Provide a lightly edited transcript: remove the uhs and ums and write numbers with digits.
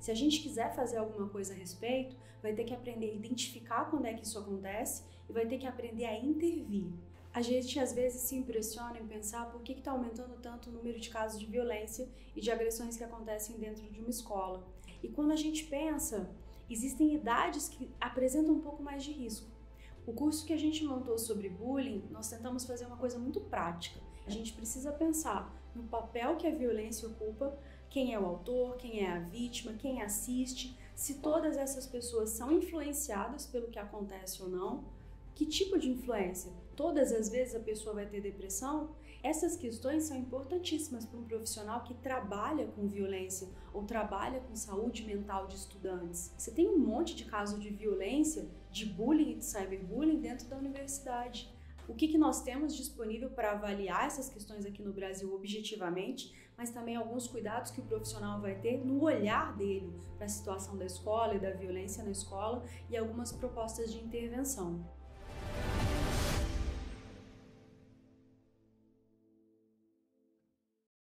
Se a gente quiser fazer alguma coisa a respeito, vai ter que aprender a identificar quando é que isso acontece e vai ter que aprender a intervir. A gente às vezes se impressiona em pensar por que está aumentando tanto o número de casos de violência e de agressões que acontecem dentro de uma escola. E quando a gente pensa, existem idades que apresentam um pouco mais de risco. O curso que a gente montou sobre bullying, nós tentamos fazer uma coisa muito prática. A gente precisa pensar no papel que a violência ocupa, quem é o autor, quem é a vítima, quem assiste, se todas essas pessoas são influenciadas pelo que acontece ou não, que tipo de influência? Todas as vezes a pessoa vai ter depressão? Essas questões são importantíssimas para um profissional que trabalha com violência ou trabalha com saúde mental de estudantes. Você tem um monte de casos de violência, de bullying e de cyberbullying dentro da universidade. O que nós temos disponível para avaliar essas questões aqui no Brasil objetivamente, mas também alguns cuidados que o profissional vai ter no olhar dele para a situação da escola e da violência na escola e algumas propostas de intervenção.